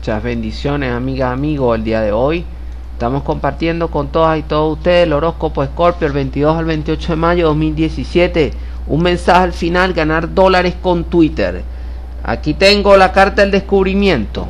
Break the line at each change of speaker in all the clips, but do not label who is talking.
Muchas bendiciones, amigas, amigos. El día de hoy estamos compartiendo con todas y todos ustedes el horóscopo Escorpio, el 22 al 28 de mayo de 2017. Un mensaje al final: ganar dólares con Twitter. Aquí tengo la carta del descubrimiento.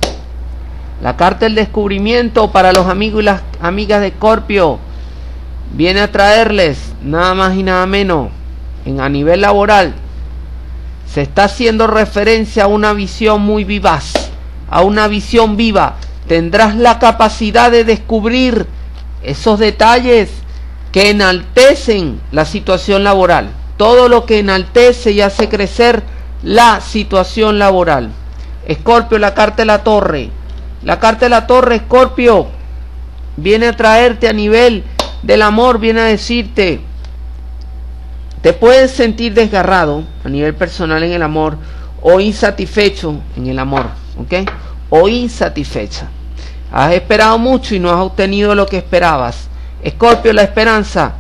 La carta del descubrimiento para los amigos y las amigas de Escorpio viene a traerles nada más y nada menos, a nivel laboral, se está haciendo referencia a una visión muy vivaz, a una visión viva. Tendrás la capacidad de descubrir esos detalles que enaltecen la situación laboral, todo lo que enaltece y hace crecer la situación laboral. Escorpio, la carta de la torre. La carta de la torre, Escorpio, viene a traerte a nivel del amor, viene a decirte: te puedes sentir desgarrado a nivel personal en el amor, o insatisfecho en el amor, ¿ok? O insatisfecha. Has esperado mucho y no has obtenido lo que esperabas. Escorpio, la esperanza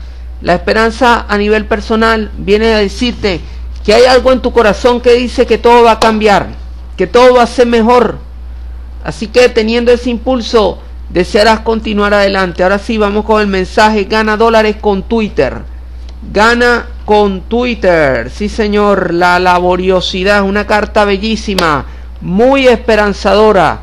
a nivel personal viene a decirte que hay algo en tu corazón que dice que todo va a cambiar, que todo va a ser mejor. Así que, teniendo ese impulso, desearás continuar adelante. Ahora sí, vamos con el mensaje: gana dólares con Twitter. Gana con Twitter, sí señor. La laboriosidad, una carta bellísima, muy esperanzadora.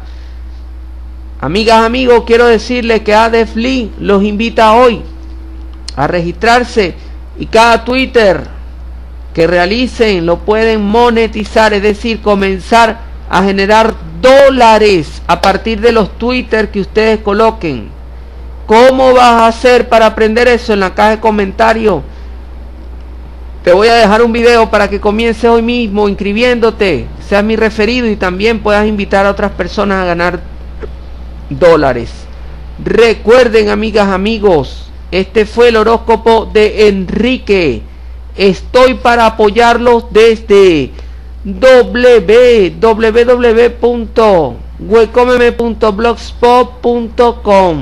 Amigas, amigos, quiero decirles que Adef Lee los invita hoy a registrarse, y cada Twitter que realicen lo pueden monetizar, es decir, comenzar a generar dólares a partir de los Twitter que ustedes coloquen. ¿Cómo vas a hacer para aprender eso? En la caja de comentarios te voy a dejar un video para que comiences hoy mismo inscribiéndote, seas mi referido y también puedas invitar a otras personas a ganar dólares. Recuerden, amigas, amigos, este fue el horóscopo de Enrique. Estoy para apoyarlos desde www.wecomeme.blogspot.com.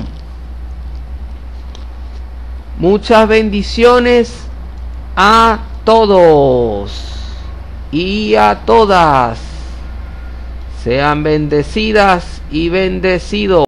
Muchas bendiciones a todos y a todas. Sean bendecidas y bendecidos.